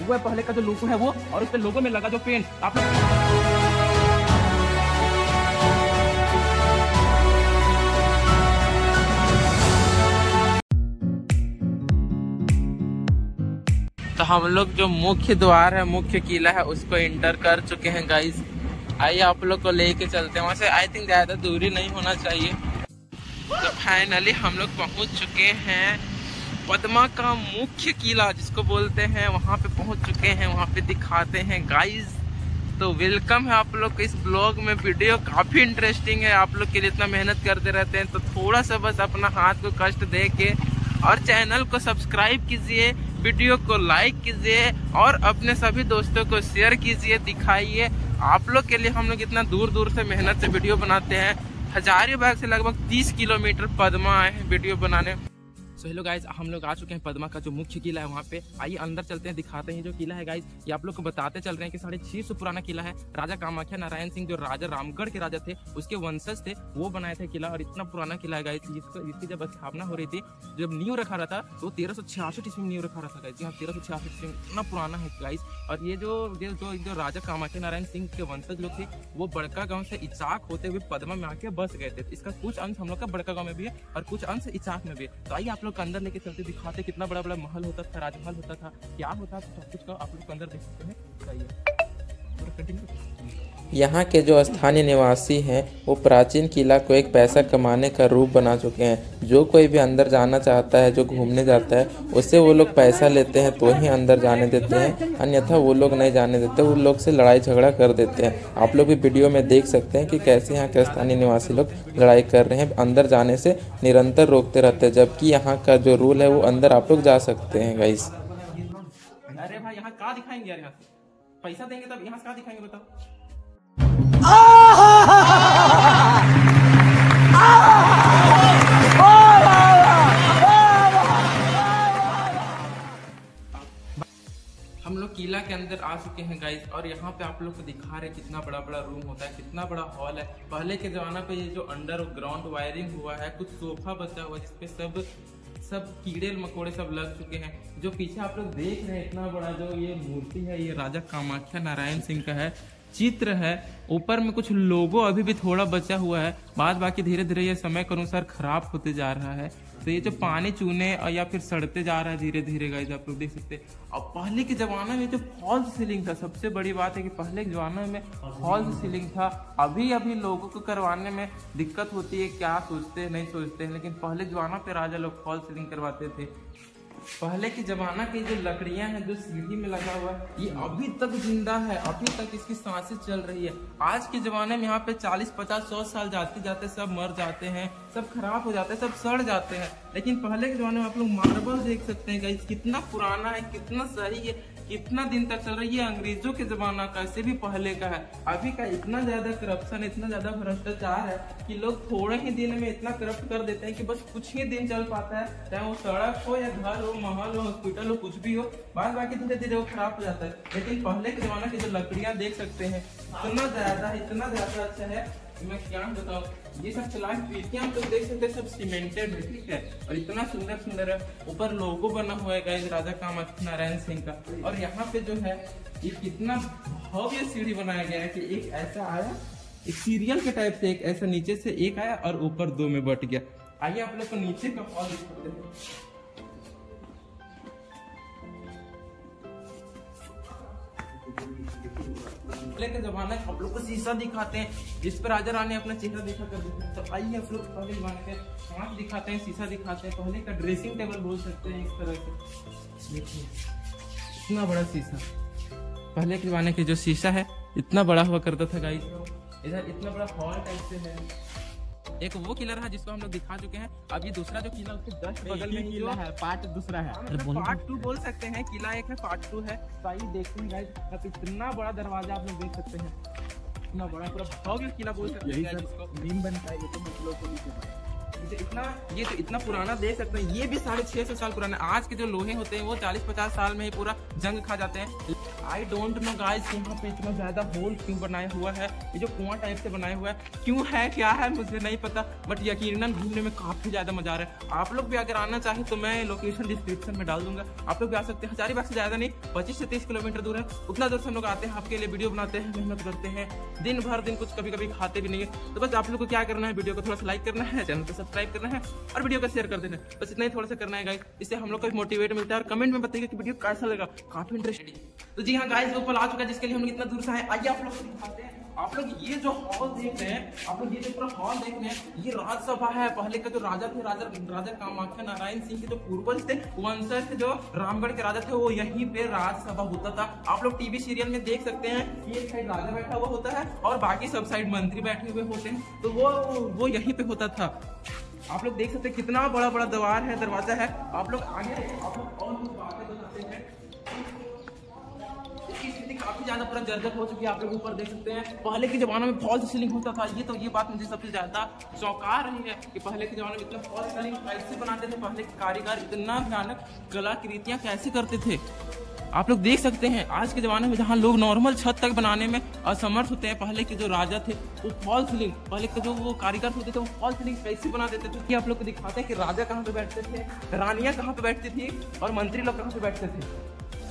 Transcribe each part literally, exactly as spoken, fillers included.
वो पहले का जो लोगो है वो, और उस पे लोगो में लगा जो पेंट आप तो हम लोग जो मुख्य द्वार है, मुख्य किला है, उसको इंटर कर चुके हैं गाइस। आइए आप लोग को लेके चलते हैं वहाँ से। आई थिंक ज़्यादा दूरी नहीं होना चाहिए। तो फाइनली हम लोग पहुँच चुके हैं पद्मा का मुख्य किला जिसको बोलते हैं, वहाँ पे पहुँच चुके हैं। वहाँ पे दिखाते हैं गाइस। तो वेलकम है आप लोग को इस ब्लॉग में। वीडियो काफ़ी इंटरेस्टिंग है। आप लोग के लिए इतना मेहनत करते रहते हैं तो थोड़ा सा बस अपना हाथ को कष्ट दे के और चैनल को सब्सक्राइब कीजिए, वीडियो को लाइक कीजिए और अपने सभी दोस्तों को शेयर कीजिए, दिखाइए। आप लोग के लिए हम लोग इतना दूर दूर से मेहनत से वीडियो बनाते हैं। हजारीबाग से लगभग तीस किलोमीटर पद्मा आए हैं वीडियो बनाने। सो हेलो गाइज, हम लोग आ चुके हैं पद्मा का जो मुख्य किला है वहाँ पे। आइए अंदर चलते हैं, दिखाते हैं जो किला है गाइज। ये आप लोग को बताते चल रहे हैं कि साढ़े छह सौ पुराना किला है। राजा कामाख्या नारायण सिंह जो राजा रामगढ़ के राजा थे, उसके वंशज थे, वो बनाए थे किला। और इतना पुराना किला है गाइज, जिसको इसकी जब स्थापना हो रही थी, जब नींव रखा रहा था तो तेरह सौ छियासठ ईस्वी में नींव रखा रहा था गाइज। यहाँ तेरह सौ छियासठ ईस्वी में इतना पुराना है गाइज। और ये जो जो जो राजा कामाख्या नारायण सिंह के वंशज लोग थे, वो बड़का गाँव से इचाक होते हुए पद्मा में आके बस गए थे। इसका कुछ अंश हम लोग का बड़का गाँव में भी है और कुछ अंश इचाक में भी है। तो आइए आप लोग अंदर लेके चलते, दिखाते कितना बड़ा बड़ा महल होता था, राजमहल होता था, क्या होता था, सब कुछ का आप लोग अंदर देख सकते हैं। यहाँ के जो स्थानीय निवासी हैं वो प्राचीन किला को एक पैसा कमाने का रूप बना चुके हैं। जो कोई भी अंदर जाना चाहता है, जो घूमने जाता है, उससे वो लोग पैसा लेते हैं तो ही अंदर जाने देते हैं, अन्यथा वो लोग नहीं जाने देते, उन लोग से लड़ाई झगड़ा कर देते हैं। आप लोग भी वीडियो में देख सकते हैं कि कैसे यहाँ के स्थानीय निवासी लोग लड़ाई कर रहे हैं। अंदर जाने से निरंतर रोकते रहते हैं, जबकि यहाँ का जो रूल है वो अंदर आप लोग जा सकते हैं गाइस। अरे भाई यहाँ क्या दिखाएंगे यार, यहाँ से पैसा देंगे तब यहाँ से क्या दिखाएंगे बताओ। हम लोग किला के अंदर आ चुके हैं गाइस, और यहाँ पे आप लोग को दिखा रहे हैं कितना बड़ा बड़ा रूम होता है, कितना बड़ा हॉल है। पहले के जमाना पे ये जो अंडरग्राउंड वायरिंग हुआ है, कुछ सोफा बचा हुआ है जिसपे सब सब कीड़े मकोड़े सब लग चुके हैं। जो पीछे आप लोग देख रहे हैं इतना बड़ा जो ये मूर्ति है, ये राजा कामाख्या नारायण सिंह का है, चित्र है। ऊपर में कुछ लोगो अभी भी थोड़ा बचा हुआ है, बाद बाकी धीरे धीरे ये समय के अनुसार खराब होते जा रहा है। तो ये जो पानी चूने या फिर सड़ते जा रहा है धीरे धीरे गाइस, आप लोग देख सकते हैं। और पहले के जमाने में जो फॉल्स सीलिंग था, सबसे बड़ी बात है कि पहले के जमाने में फॉल्स सीलिंग था। अभी अभी लोगों को करवाने में दिक्कत होती है, क्या सोचते हैं नहीं सोचते हैं, लेकिन पहले जमाना पे राजा लोग फॉल्स सीलिंग करवाते थे। पहले के जमाना की जो लकड़ियां हैं जो सीढ़ी में लगा हुआ है, ये अभी तक जिंदा है, अभी तक इसकी सांसें चल रही है। आज के जमाने में यहाँ पे चालीस पचास सौ साल जाते जाते सब मर जाते हैं, सब खराब हो जाते हैं, सब सड़ जाते हैं। लेकिन पहले के जमाने में आप लोग मार्बल देख सकते हैं गाइस, कितना पुराना है, कितना सही है, कितना दिन तक चल रही है। अंग्रेजों के जमाना का, इससे भी पहले का है। अभी का इतना ज्यादा करप्शन, इतना ज्यादा भ्रष्टाचार है कि लोग थोड़े ही दिन में इतना करप्ट कर देते हैं कि बस कुछ ही दिन चल पाता है, चाहे वो सड़क हो या घर हो, महल हो, हॉस्पिटल हो, कुछ भी हो, बाद बाकी धीरे धीरे वो खराब हो जाता है। लेकिन पहले के जमाने की जो लकड़ियां देख सकते हैं, इतना ज्यादा इतना ज्यादा अच्छा है, मैं क्या बताऊं। ये सब चलान खिड़कियां तो देख सकते हैं, सब सीमेंटेड है, ठीक है, और इतना सुंदर सुंदर है। ऊपर लोगो बना हुआ है गाइस राजा कामाख्या नारायण सिंह का। और यहाँ पे जो है ये कितना भव्य सीढ़ी बनाया गया है कि एक ऐसा आया, एक सीरियल के टाइप से, एक ऐसा नीचे से एक आया और ऊपर दो में बट गया। आइए आप लोग को नीचे का हॉल दिखाते हैं। पहले के जमाने आप लोग को शीशा दिखाते हैं जिस पर राजा रानी अपना चेहरा दिखा कर देते हैं। तो आइए आप लोग पहले जमाने के कांच दिखाते हैं, शीशा दिखाते हैं। पहले का ड्रेसिंग टेबल बोल सकते हैं इस तरह से। देखिए इतना बड़ा शीशा, पहले के जमाने के जो शीशा है इतना बड़ा हुआ करता था गाइस। इधर इतना बड़ा हॉल टाइप से है। एक वो किला रहा जिसको हम लोग दिखा चुके हैं। अब ये दूसरा जो किला उसके जस्ट बगल में किला है, पार्ट दूसरा है, पार्ट टू बोल सकते हैं। किला एक है, पार्ट टू है। तो आइए देखते हैं गाइस, अब इतना बड़ा दरवाजा आप लोग देख सकते हैं, इतना बड़ा पूरा भव्य किला बोल सकते हैं जिसको नीम बनता है। ये तो मतलब को नहीं पता। इतना ये तो इतना पुराना देख सकते हैं, ये भी साढ़े छह सौ साल पुराना। आज के जो लोहे होते हैं वो चालीस पचास साल में ही पूरा जंग खा जाते हैं। आई डोंट नो गाइस यहाँ पे इतना ज्यादा होल क्यों बनाया हुआ है, ये जो कुआं टाइप से बनाया हुआ है क्यों है क्या है मुझे नहीं पता, बट यकीनन घूमने में काफी ज्यादा मजा आ रहा है। आप लोग भी अगर आना चाहे तो मैं लोकेशन डिस्क्रिप्शन में डाल दूंगा, आप लोग भी आ सकते हैं। हजारीबाग से ज्यादा नहीं, पच्चीस से तीस किलोमीटर दूर है, उतना दूर से हम लोग आते हैं, आपके लिए वीडियो बनाते हैं, मेहनत करते हैं दिन भर दिन, कुछ कभी कभी खाते भी नहीं है। तो बस आप लोग को क्या करना है, वीडियो को थोड़ा सा लाइक करना है, चैनल को सब्सक्राइब करना है और वीडियो को शेयर कर देना है, बस इतना ही थोड़ा सा करना है गाइस। इससे हम लोग को मोटिवेट मिलता है और कमेंट में बताइए कि वीडियो कैसा लगा, काफी इंटरेस्टिंग। तो जी हाँ गाइस, ऊपर आ चुका है जिसके लिए हम लोग इतना दूर से आए। आइए आप लोग को दिखाते हैं। आप लोग ये जो हॉल देख रहे हैं, आप लोग ये जो पूरा हॉल देख रहे हैं, ये राज्यसभा है। पहले के जो राजा थे, राजा राजा कामाख्या नारायण सिंह के जो पूर्वज थे, वंशज थे, जो रामगढ़ के राजा थे, वो यहीं पे राज्यसभा होता था। आप लोग टीवी सीरियल में देख सकते हैं, ये साइड राजा बैठा हुआ होता है और बाकी सब साइड मंत्री बैठे हुए होते हैं, तो वो वो यहीं पे होता था। आप लोग देख सकते हैं कितना बड़ा बड़ा द्वार है, दरवाजा है। आप लोग आगे आप लोग और कुछ बातें बताते हैं। स्थिति काफी ज्यादा पूरा जर्जर हो चुकी है, आप लोग ऊपर देख सकते हैं। पहले के जमाने में फॉल्स सीलिंग होता था, ये तो ये बात मुझे सबसे ज्यादा चौंका रही है कि पहले के जमाने में इतना फॉल्स सीलिंग कैसे बनाते थे, पहले के कारीगर इतना भयानक कलाकृतियां कैसे करते थे। आप लोग देख सकते हैं आज के जमाने में जहाँ लोग नॉर्मल छत तक बनाने में असमर्थ होते हैं, पहले के जो राजा थे वो फॉल्स सीलिंग, पहले के जो वो कारीगर होते थे वो फॉल्स सीलिंग कैसे बना देते थे। कि आप लोग को दिखाते हैं कि राजा कहाँ पे बैठते थे, रानियां कहाँ पे बैठती थी और मंत्री लोग कहाँ पे बैठते थे।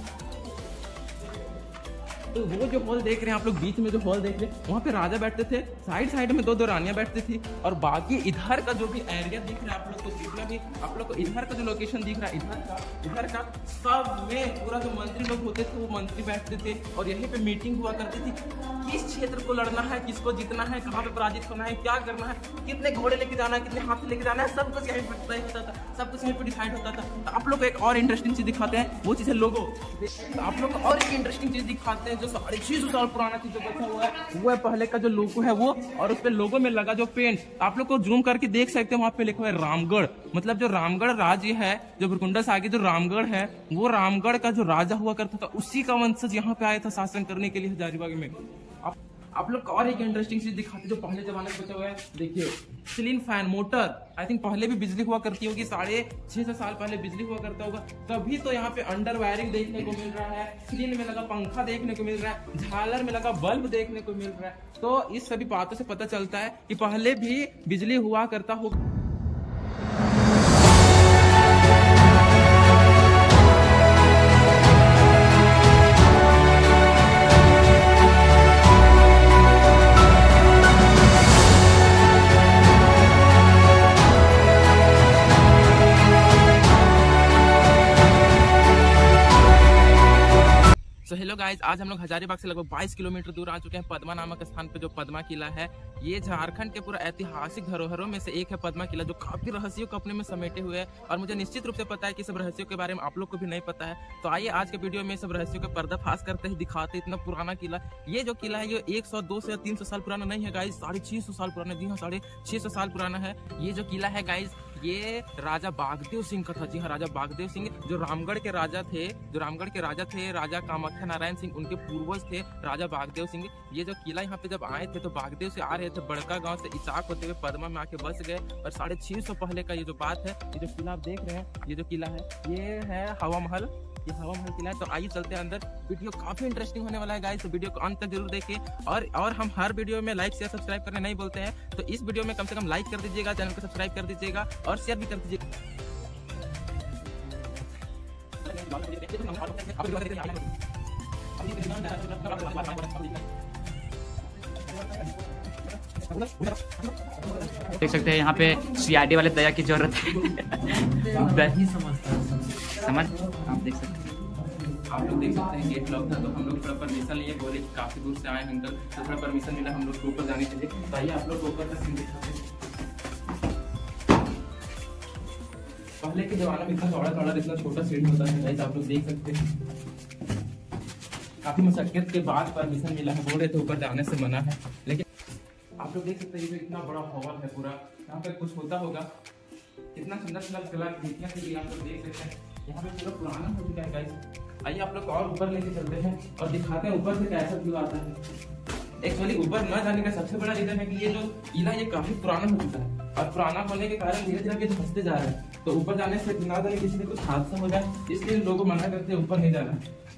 तो वो जो हॉल देख रहे हैं आप लोग, बीच में जो हॉल देख रहे हैं, वहाँ पे राजा बैठते थे, साइड साइड में दो दो रानियां बैठती थी, और बाकी इधर का जो भी एरिया दिख रहा है आप लोग को, जितना भी आप लोग को इधर का जो लोकेशन दिख रहा है, इधर का इधर का सब में पूरा जो मंत्री लोग होते थे वो मंत्री बैठते थे और यहीं पे मीटिंग हुआ करती थी। किस क्षेत्र को लड़ना है, किसको जीतना है, कहाँ पे पराजित होना है, क्या करना है, कितने घोड़े लेके जाना है, कितने हाथी लेके जाना है, सब कुछ यहीं पे तय होता था, सब कुछ यहीं पे डिसाइड होता था। तो आप लोग को एक और इंटरेस्टिंग चीज दिखाते हैं, वो चीज है लोगो। तो आप लोग को और एक इंटरेस्टिंग चीज दिखाते हैं जो साढ़े छह सौ साल पुराना चीज जो बचा हुआ है, वो है पहले का जो लोगो है वो, और उस पे लोगो में लगा जो पेंट आप लोग को जूम करके देख सकते हैं, वहाँ पे लिखा हुआ है रामगढ़। मतलब जो रामगढ़ राज्य है, जो भुरकुंडा से आगे जो रामगढ़ है, वो रामगढ़ का जो राजा हुआ करता था, उसी का वंशज यहाँ पे आया था शासन करने के लिए हजारीबाग में। आप, आप लोग और एक इंटरेस्टिंग चीज दिखाते जो पहले जमाने में बचा हुआ है, देखिए ceiling fan motor. I think पहले भी बिजली हुआ करती होगी, साढ़े छह सौ साल पहले बिजली हुआ करता होगा, तभी तो यहाँ पे अंडर वायरिंग देखने को मिल रहा है, स्क्रीन में लगा पंखा देखने को मिल रहा है, झालर में लगा बल्ब देखने को मिल रहा है। तो इस सभी बातों से पता चलता है कि पहले भी बिजली हुआ करता होगा। तो हेलो गाइस, आज हम लोग हजारीबाग से लगभग बाईस किलोमीटर दूर आ चुके हैं पद्मा नामक स्थान पे, जो पद्मा किला है। ये झारखंड के पूरा ऐतिहासिक धरोहरों में से एक है पद्मा किला, जो काफी रहस्यों को अपने में समेटे हुए है, और मुझे निश्चित रूप से पता है कि सब रहस्यों के बारे में आप लोग को भी नहीं पता है। तो आइए आज के वीडियो में सब रहस्यों का पर्दाफाश करते ही दिखाते इतना पुराना किला। ये जो किला है ये एक सौ दो से तीन सौ साल पुराना नहीं है गाइस, साढ़े छह सौ साल पुराना। जी हाँ, साढ़े छह सौ साल पुराना है ये जो किला है गाइस। ये राजा बागदेव सिंह का था। जी हाँ, राजा बागदेव सिंह जो रामगढ़ के राजा थे, जो रामगढ़ के राजा थे, राजा कामाख्या नारायण सिंह, उनके पूर्वज थे राजा बागदेव सिंह। ये जो किला यहाँ पे जब आए थे तो बागदेव से आ रहे थे, बड़का गांव से इचाक होते हुए पद्मा में आके बस गए, और साढ़े छह सौ पहले का ये जो बात है, ये जो किला आप देख रहे हैं, ये जो किला है ये है हवा महल, ये हवा महल किला है। तो आइए चलते हैं अंदर, वीडियो काफी इंटरेस्टिंग होने वाला है गाइस, तो वीडियो को अंत तक जरूर देखिए। और और हम हर वीडियो में लाइक शेयर सब्सक्राइब करने नहीं बोलते हैं, तो इस वीडियो में कम से कम लाइक कर दीजिएगा, चैनल को सब्सक्राइब कर दीजिएगा और शेयर भी कर दीजिएगा। देख सकते हैं यहाँ पे सीआईडी वाले दया की जरूरत है। नहीं समझता समझ आप देख सकते हैं, आप लोग देख सकते हैं गेट लॉक था, तो हम लोग थोड़ा परमिशन लिए, बोले कि काफी दूर से आए अंकल, तो थोड़ा परमिशन मिला हम लोग को ऊपर जाने के लिए। तो आइए आप लोग ऊपर का सीन दिखाते हैं। पहले के जमाने में इतना चौड़ा चौड़ा इतना छोटा सीढ़ी होता है गाइस, आप लोग देख सकते हैं। काफी मशक्कत के बाद परमिशन मिला है, बोले तो ऊपर जाने से मना है, लेकिन आप लोग देख सकते हैं ये इतना बड़ा हॉल है पूरा, यहाँ पे कुछ होता होगा, कितना सुंदर सुंदर कलाकृतियां थी, आप लोग देख सकते हैं। यहाँ पे पूरा पुराना हो चुका है गाइस। आइए आप लोग और ऊपर लेके चलते हैं और दिखाते हैं ऊपर से कैसा व्यू आता है। एक्चुअली ऊपर न जाने का सबसे बड़ा रीजन है कि ये जो किला ये काफी पुराना हो चुका है। और पुराना होने के कारण धीरे धीरे धंसते जा रहे हैं। तो ऊपर जाने से ना जाने किसी ने कुछ हादसा हो जाए, इसलिए लोगों को मना करते हैं ऊपर नहीं जाना।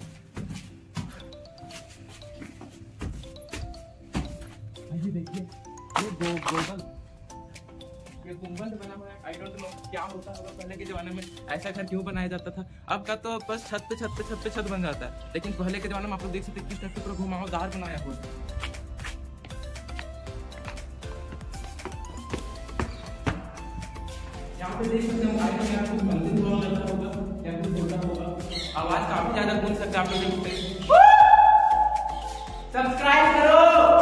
देखिए ये गो गोगल ये गुंबद बना हुआ है। आई डोंट नो क्या होता होगा पहले के जमाने में, ऐसा घर क्यों बनाया जाता था। अब का तो बस छत पे छत पे छत पे छत बन जाता है, लेकिन पहले के जमाने में आप लोग देख सकते हैं किस तरह से पूरा घुमावदार बनाया हुआ है। यहाँ पे देख सकते हैं आगे में आपको मंदिर हुआ करता होगा या कुछ होता होगा। आवाज काफी ज्यादा गूंज सकता है, आप लोग देख सकते हैं। सब्सक्राइब करो।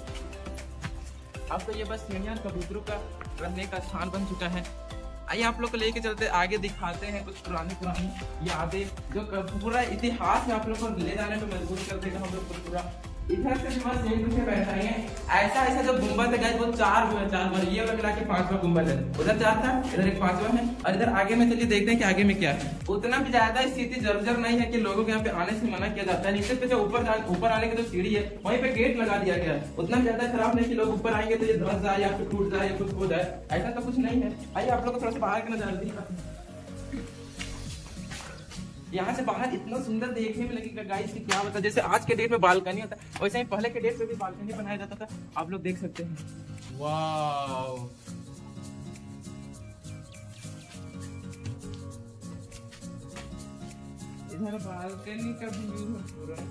अब तो ये बस सीढ़ियां कबूतरों का रहने का स्थान बन चुका है। आइए आप लोग को लेके चलते आगे दिखाते हैं कुछ पुरानी पुरानी यादें जो पूरा इतिहास में आप लोग को ले जाने में मजबूर कर देगा हम लोग को। पूरा इधर से हमारे सेम टू सेम बैठा है। ऐसा ऐसा जो गुंबद है गाइस वो चार हुए चार बार, ये वाला मिला के पांचवा गुंबद है। उधर चार था, इधर एक पांचवा है, और इधर आगे में चलिए देखते हैं कि आगे में क्या है। उतना भी ज्यादा स्थिति जर्जर नहीं है कि लोगों के यहाँ पे आने से मना किया जाता है। नीचे पे जो ऊपर ऊपर आने की जो सीढ़ी है वहीं पे गेट लगा दिया गया है। उतना ज्यादा खराब नहीं कि लोग ऊपर आएंगे तो ये धस जाए या फिर टूट जाए या कुछ हो जाए, ऐसा तो कुछ नहीं है। आइए आप लोग को थोड़ा सा बाहर का नजारा दिखाते हैं। यहाँ से बाहर इतना सुंदर देखने में लगेगा गाइस कि क्या बता। जैसे आज के डेट में बालकनी होता है वैसे ही पहले के डेट में भी बालकनी बनाया जाता था, आप लोग देख सकते हैं। वाओ इधर बालकनी का व्यू है पूरा।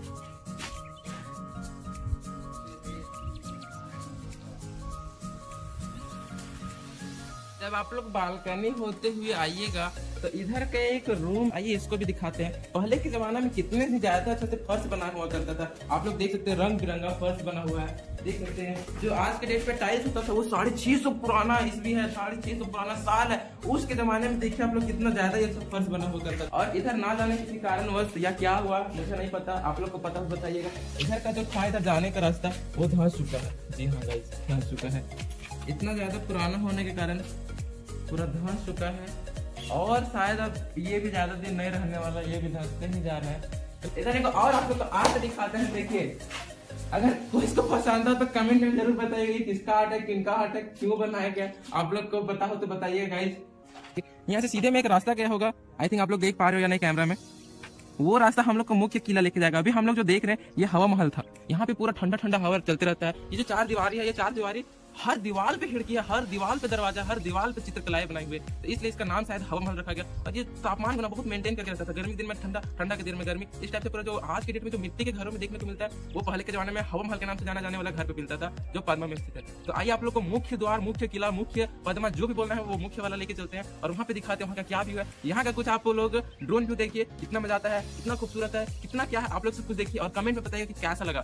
जब आप लोग बालकनी होते हुए आइएगा तो इधर का एक रूम, आइए इसको भी दिखाते हैं। पहले के जमाना में कितने से ज्यादा अच्छे से फर्श बना हुआ करता था, आप लोग देख सकते हैं रंग बिरंगा फर्श बना हुआ है। देख सकते हैं जो आज के डेट पे टाइल्स होता था वो साढ़े छह सौ पुराना ईस्वी है, साढ़े छह सौ पुराना साल है। उसके जमाने में देखिए आप लोग कितना ज्यादा ये सब फर्श बना हुआ करता था। और इधर ना जाने किसी कारणवश या क्या हुआ मुझे नहीं पता, आप लोग को पता हो बताइएगा। इधर का जो था इधर जाने का रास्ता वो धंस चुका है। जी हाँ गाइस धंस चुका है, इतना ज्यादा पुराना होने के कारण पूरा धंस चुका है। और शायद अब ये भी ज्यादा दिन नहीं रहने वाला, ये भी धंसते ही जा रहा है। इधर एक और आप लोग को आर्ट दिखाते हैं। देखिए अगर कोई इसको पसंद हो तो कमेंट में जरूर बताइए किसका आर्ट है, किनका आर्ट है, क्यों बनाया गया। आप लोग को पता हो तो बताइए गाइस। यहाँ से सीधे में एक रास्ता गया होगा, आई थिंक आप लोग देख पा रहे हो या नहीं कैमरा में। वो रास्ता हम लोग को मुख्य किला लेके जाएगा। अभी हम लोग जो देख रहे हैं ये हवा महल था। यहाँ पे पूरा ठंडा ठंडा हवा चलते रहता है। ये जो चार दीवारी है, ये चार दीवारी हर दीवार पे खिड़की है, हर दीवार पे दरवाजा, हर दीवार पे चित्रकलाएं बनाई हुए, तो इसलिए इसका नाम शायद हवा महल रखा गया। और ये तापमान बना बहुत मेंटेन करके रखता था। गर्मी के दिन में ठंडा, ठंडा के दिन में गर्मी, इस टाइप से पूरा जो आज के डेट में जो मिट्टी के घरों में देखने को मिलता है वो पहले के जमाने में हवा महल के नाम से जाना जाने वाला घर पे मिलता था जो पद्मा में स्थित है। तो आइए आप लोग को मुख्य द्वार, मुख्य किला, मुख्य पद्मा जो भी बोलना है वो मुख्य वाला लेके चलते हैं और वहाँ पे दिखाते हैं वहाँ का क्या व्यू है। यहाँ का कुछ आप लोग ड्रोन व्यू देखिए, कितना मजा आता है, कितना खूबसूरत है, कितना क्या है, आप लोग सब कुछ देखिए और कमेंट में बताइए कि कैसा लगा।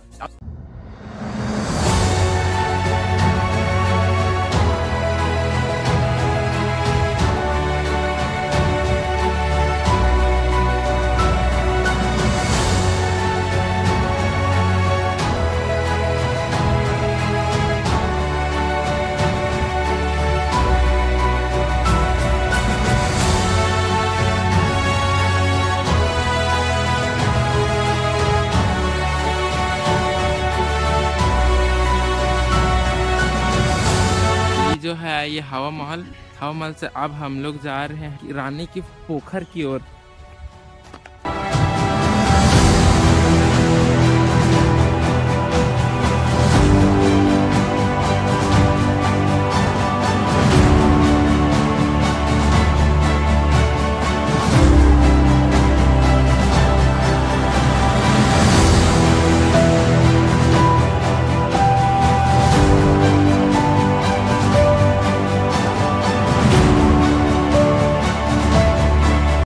जो है ये हवा महल, हवा महल से अब हम लोग जा रहे हैं रानी की पोखर की ओर।